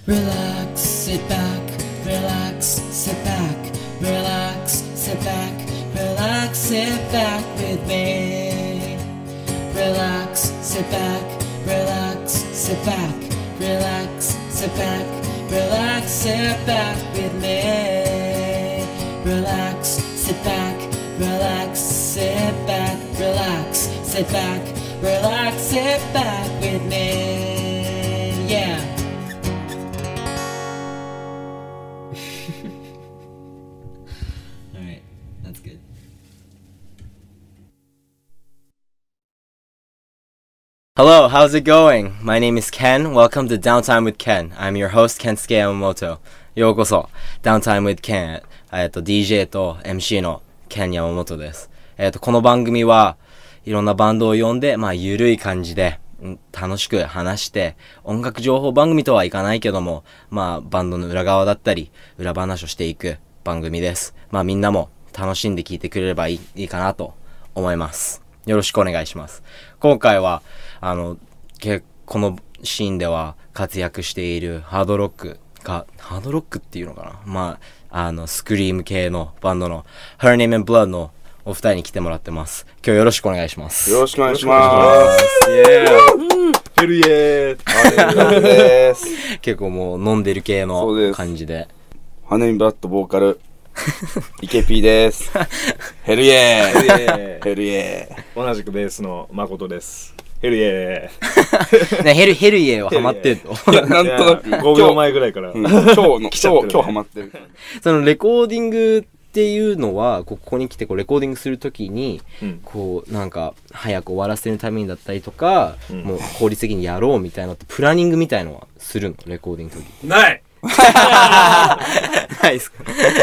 Relax, sit back, relax, sit back, relax, sit back, relax, sit back with me. Relax, sit back, relax, sit back, relax, sit back, relax, sit back with me. Relax, sit back, relax, sit back, relax, sit back, relax, sit back with me. Yeah. Alright, that's good. Hello, how's it going? My name is Ken. Welcome to Downtime with Ken. I'm your host, Kensuke Yamamoto. ようこそ、Downtime with Ken。DJ と MC の Ken Yamamoto です。この番組はいろんなバンドを呼んで、ゆるい感じで、楽しく話して、音楽情報番組とはいかないけども、バンドの裏側だったり、裏話をしていく番組です。みんなも楽しんで聞いてくれればいいかなと思います。よろしくお願いします。今回は、このシーンでは活躍しているハードロックっていうのかな、スクリーム系のバンドの Her Name and Blood のお二人に来てもらってます。今日よろしくお願いします。 よろしくお願いします。 ヘルイエーです。 結構もう飲んでる系の感じで。 ハネミブラッドボーカルイケピーです。ヘルイエー。ヘルイエー。同じくベースの誠です。ヘルイエー。ね、ヘルイエーはハマってるの？ なんとなく 5秒前ぐらいから、 今日ハマってる。 そのレコーディングっていうのはここに来てレコーディングするときに、なんか早く終わらせるためにだったりとか、もう効率的にやろうみたいなプランニングみたいのはするの？レコーディングの時ないないですか？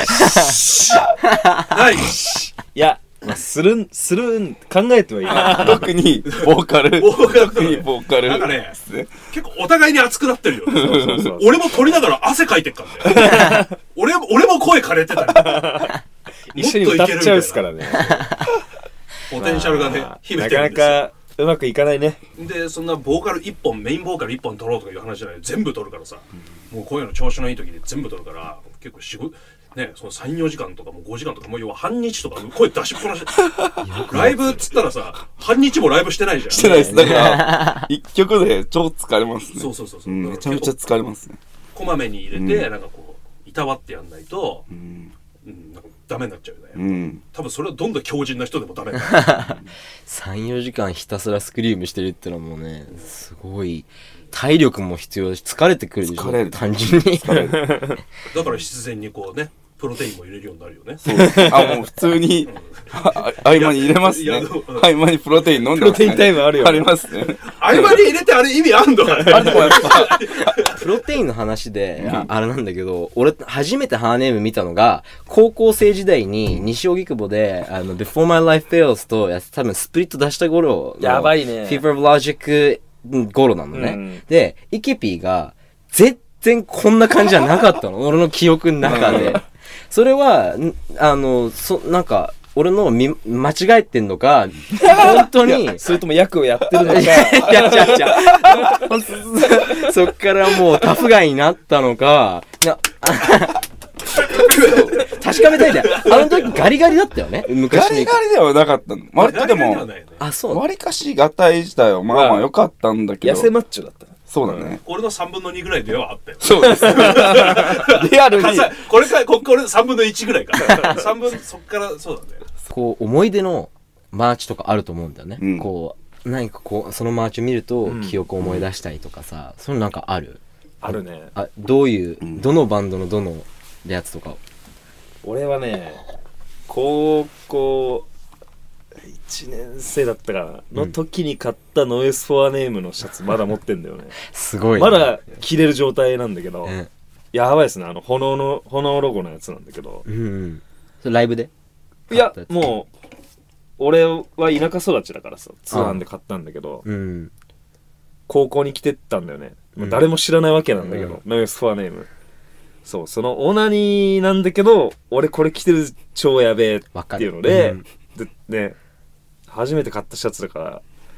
ない。いや、するん考えてはいい。 特にボーカルなんかね、結構お互いに熱くなってるよ。俺も撮りながら汗かいてっからね。俺も声枯れてたり。一緒に歌っちゃうっすからね。ポテンシャルがね、秘めてるんですよ。なかなかうまくいかないね。で、そんなボーカル1本、メインボーカル1本撮ろうとかいう話じゃない。全部撮るからさ。もう声の調子のいい時で全部撮るから、結構ね、その3、4時間とかもう5時間とかもう要は半日とか声出しっぱなし。ライブっつったらさ、半日もライブしてないじゃん。 してないです。だから1曲で超疲れますね。 そう。 めちゃめちゃ疲れますね。 こまめに入れて、なんかこういたわってやんないと、なんかダメになっちゃうよね。多分それはどんどん強靭な人でもダメだ。 3、4時間ひたすらスクリームしてるってのもね、すごい体力も必要だし疲れてくるでしょ。単純に。 だから必然にこうね、プロテインも入れるようになるよね。 もう普通に合間に入れますね。合間にプロテイン飲んでますね。 プロテインタイムあるよ。 ありますね。 合間に入れてあれ意味あんのかね。 あれでもやっぱプロテインの話であれなんだけど、俺初めてハーネーム見たのが高校生時代に西荻窪でBefore My Life Fails と多分スプリット出した頃、 やばいね。 Fever of Logic 頃なのね。でイケピーが全然こんな感じじゃなかったの。俺の記憶の中で。それはなんか俺の間違えてんのか本当にそれとも役をやってるのかそっからもうタフガイになったのか確かめたいんだよ。あの時ガリガリだったよね。昔ガリガリではなかったの。割とでも割かしがたい自体はまあ良かったんだけど、 痩せマッチョだった。 そうだね。 俺の3分の2ぐらいではあったよ。 そうです。リアルに。 これ3分の1ぐらいか。3分、そっからそうだね。 こう、思い出のマーチとかあると思うんだよね。こう、何かこう、そのマーチを見ると記憶を思い出したりとかさ、そういうのなんかある？ あるね。 どういう、どのバンドのどのやつとかを？ 俺はね、高校、1年生だったかなの時に買ったノイスフォアネームのシャツまだ持ってんだよね。 すごい、 ね、まだ着れる状態なんだけど、やばいですね。炎ロゴのやつなんだけど。 それライブで？ いや、もう俺は田舎育ちだからさ、通販で買ったんだけど、高校に着てったんだよね。誰も知らないわけなんだけど、ノイスフォアネーム。そう、そのオナニーなんだけど、俺これ着てる超やべえっていうので、でね、初めて買ったシャツだから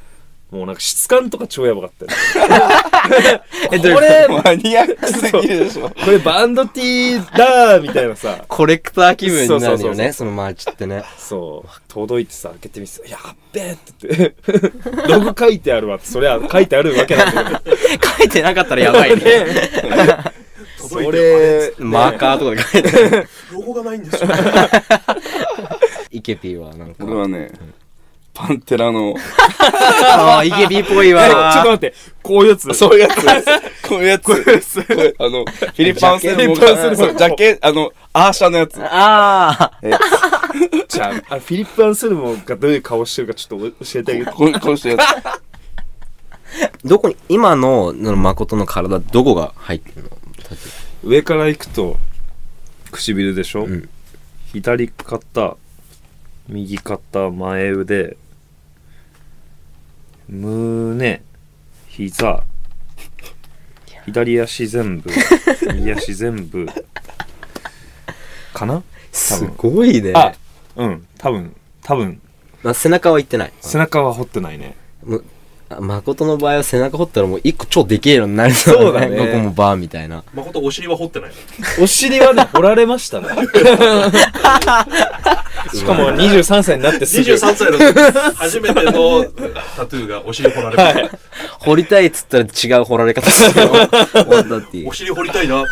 もうなんか質感とか超やばかったよ。これ、マニアックすぎるでしょ。 これバンド T だーみたいなさ。 コレクター気分になるよね、そのマーチってね。 そう。届いてさ、開けてみて、やっべーって言って、ロゴ書いてあるわって、それは書いてあるわけなんだけど。 書いてなかったらやばいね。 それ、 マーカーとかで書いてある。 ロゴがないんですよ。 イケピーはなんか。 俺はね、パンテラの。 ああ、イケピーっぽいわ。 ちょっと待って、こういうやつ。 そういうやつ。こういうやつ。フィリップ・アンセルモンが、ジャケ、アーシャのやつ。 ああ。 じゃあ、フィリップ・アンセルモンがどういう顔してるかちょっと教えてあげて。 こうしてやつ。 どこに、今の誠の体、どこが入ってるの？ 上から行くと、唇でしょ、左肩、右肩、前腕、胸、膝、左足全部、右足全部、かな？ すごいね。 あ、多分。 背中は行ってない。 背中は掘ってないね。 誠の場合は背中掘ったらもう一個超でけえのになる。 そうだね。 どこもバーみたいな。 誠お尻は掘ってない。 お尻はね、掘られましたね。しかも23歳になってすぐ。 23歳の初めてのタトゥーがお尻掘られました。 掘りたいっつったら違う掘られ方するよ。 お尻掘りたいな。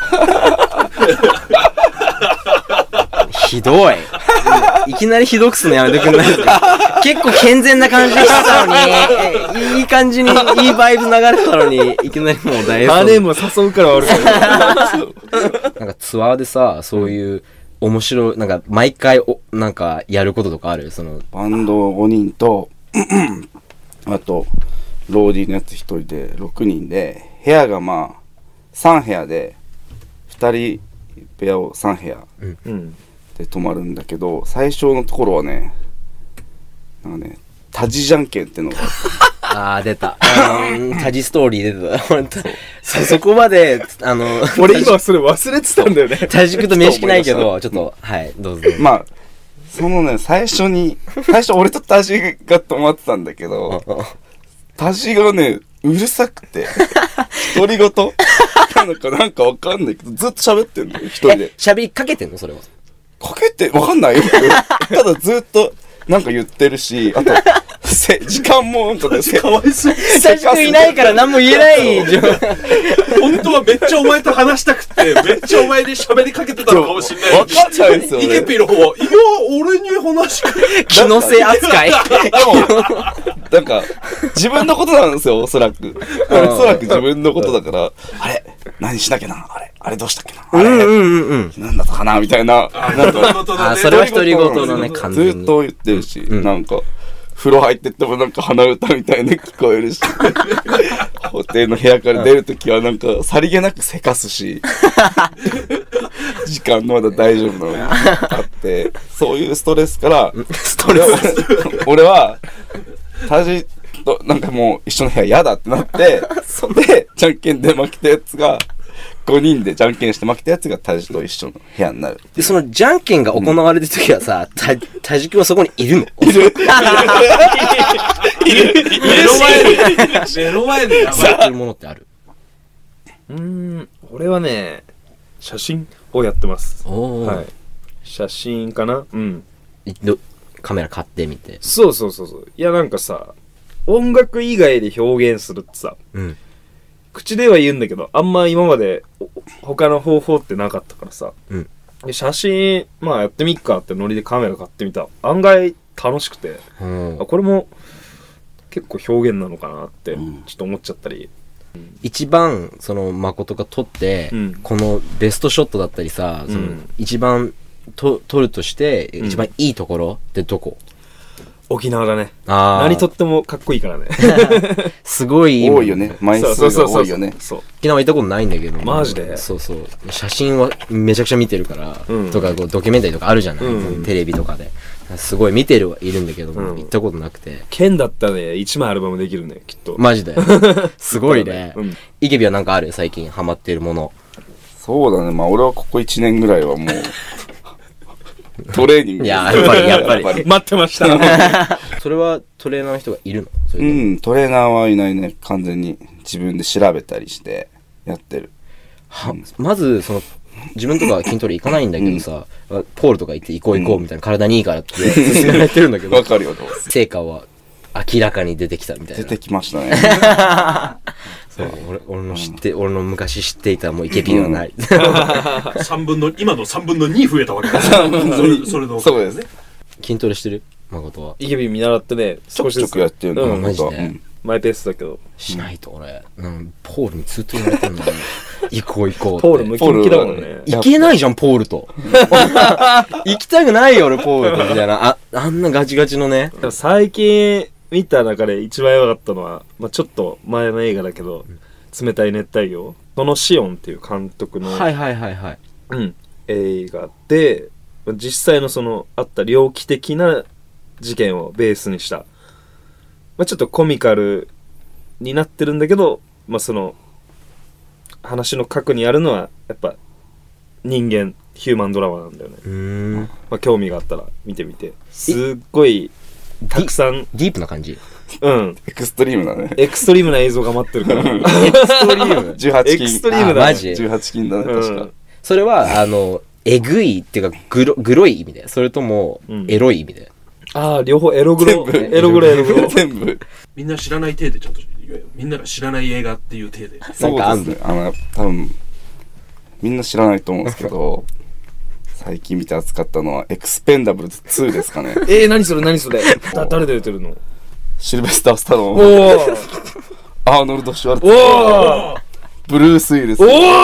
ひどい。いきなりひどくすのやめてくんないですか？結構健全な感じしてたのに、いい感じに、いいバイブ流れてたのに、いきなりもう大変。 ハーネームを誘うから悪い。 なんかツアーでさ、そういう面白い、なんか毎回なんかやることとかある？そのバンド5人と、あと、ローディーのやつ1人で6人で、部屋がまあ、3部屋で、2人部屋を3部屋。で泊まるんだけど、最初のところはね、なんかね、タジじゃんけんってのがああ、出た。タジストーリー出た。本当そこまで、 俺今それ忘れてたんだよね。 タジクと面識ないけど、ちょっと、はい、どうぞ。 まあ、そのね、最初俺とタジが泊まってたんだけど、タジがね、うるさくて、独り言なんかわかんないけど、ずっと喋ってんのよ、一人で。 喋りかけてんのそれは。 かけて、わかんないよ。ただずっと、なんか言ってるし、あと、時間もなんかね、 かわいそう。 タジクいないから何も言えないじゃん。 本当はめっちゃお前と話したくて、めっちゃお前に喋りかけてたのかもしれない。 わかんないですよね。 イケピーの方は、いや、俺に話しかけ気のせい扱い。 なんか、自分のことなんですよ、おそらく。おそらく自分のことだから、あれ何しなきゃなあれどうしたっけななんだったかなみたいな。 それは独り言のね、感じ。 ずっと言ってるし、なんか、風呂入ってってもなんか鼻歌みたいな聞こえるし、ホテルの部屋から出るときはなんかさりげなくせかすし、時間まだ大丈夫なのにあって、そういうストレスから、俺は、タジとなんかもう一緒の部屋嫌だってなって、で、じゃんけんで負けたやつが、5人でじゃんけんして負けたやつがタジと一緒の部屋になる。 で、そのじゃんけんが行われてるときはさ、タジ君はそこにいるの？ いる。 目の前でやばい。 やってるものってある？ 俺はね、写真をやってます。 はい。 写真かな？ カメラ買ってみて。 そう。いやなんかさ、音楽以外で表現するってさ、口では言うんだけど、あんま今まで他の方法ってなかったからさ、で写真まあやってみっかってノリでカメラ買ってみた。案外楽しくて、これも結構表現なのかなってちょっと思っちゃったり。 一番その誠が撮って、このベストショットだったりさ、その一番撮るとして一番いいところってどこ？ 沖縄だね。何とってもかっこいいからね。 すごい多いよね。枚数が多いよね。 沖縄行ったことないんだけど。 マジで？ そう。写真はめちゃくちゃ見てるから、とかドキュメンタリーとかあるじゃない、テレビとかで。すごい見ているんだけど、行ったことなくて。 県だったらね、1枚アルバムできるね、きっと。 マジで。すごいね。イケビはなんかある？最近ハマってるもの。 そうだね。まあ俺はここ1年ぐらいはもう、トレーニング。 いや、やっぱり。 待ってました。 それはトレーナーの人がいるの？それうでん、トレーナーはいないね。完全に自分で調べたりしてやってる。 まず、自分とか筋トレ行かないんだけどさ、ポールとか行って行こう行こうみたいな、体にいいからって勧められてるんだけど、 わかるよ、どうせ。 成果は明らかに出てきたみたいな。 出てきましたね。 そう俺の昔知っていたもうイケピではない。 今の3分の2増えたわけだ。それの。 そうですね。 筋トレしてる誠は。 イケビン見習ってね、 ちょくちょくやってるの、 マジでうんマイペースだけど。 しないと俺、ポールにずっと言われてんのに、行こう行こうって。 ポールムキムキだもんね。 行けないじゃん、ポールと。行きたくないよ、俺、ポールと。みたいな。あんなガチガチのね。 最近見た中で一番良かったのは、ちょっと前の映画だけど、冷たい熱帯魚。そのシオンっていう監督の、 はいはいはいはい。 映画で、実際のあった猟奇的な事件をベースにした、ちょっとコミカルになってるんだけど、話の核にあるのはやっぱ人間ヒューマンドラマなんだよね。興味があったら見てみて。すっごいたくさんディープな感じ。 エクストリームだね。 エクストリームな映像が待ってるから。 エクストリーム 18金。 エクストリームだね。 マジ 18金だね、確か。 それは、えぐいっていうか、グロい意味で、それとも、エロい意味で。 両方エログロ。エログロ。 全部。 みんな知らない体でちゃんと言えよ。みんなが知らない映画っていう体で。 そうですね。多分、みんな知らないと思うんですけど、最近見て扱ったのは、エクスペンダブルズ2ですかね。 何それ誰で出てるの？ シルベスター・スタローン、 おーアーノルド・シュワルツェネッガー、ブルース・ウィルス。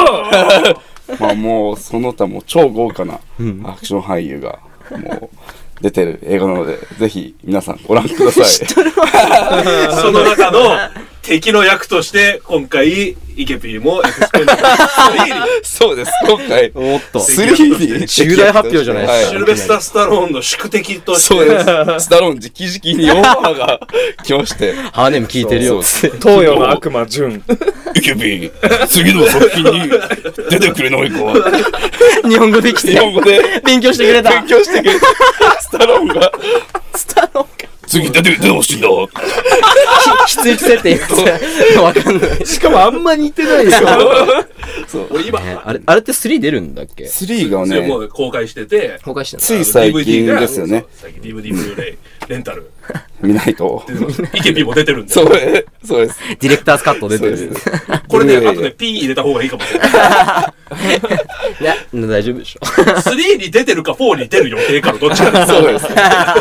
もう、その他も超豪華なアクション俳優が、もう、出てる映画なので、ぜひ皆さんご覧ください。 その中の敵の役として、今回、イケピーもエクスペンダブル3に。 そうです、今回、 おっと。 3に。 重大発表じゃないですか。 シルベスター・スタローンの宿敵として。 そうです。スタローン直々にオファーが来まして。 ハーネム聞いてるよ。 東洋の悪魔、ジュン。 イケピー、次の作品に出てくれないか。 日本語で来て。 日本語で勉強してくれた。 勉強してくれた。スタローンが。次出てほしいんだ。 出演設定言ってわかんない。 しかもあんま似てないよ。 俺今、 あれって3出るんだっけ 3がね、 もう公開してて、 公開してんの？ つい最近ですよね。 最近 DVD ブルーレイ、レンタル。 見ないと。 イケピーも出てるんで。 そうです。 ディレクターズカット出てる。 これね、あとね、P 入れた方がいいかもしれない。 いや、大丈夫でしょ。 3に出てるか4に出る予定かのどっちかです。 そうです。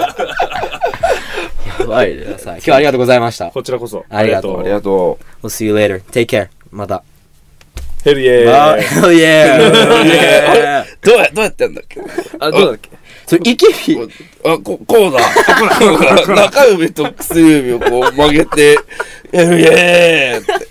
やばいね。さあ、今日はありがとうございました。 こちらこそ。 ありがとう。 ありがとう。 We'll see you later. Take care. また。 ヘルイエーイ。 Hell yeah! どうやってやんだっけ？ どうだっけ？ それ、イケピこうだ。中指と薬指をこう曲げて、ヘルイエーって。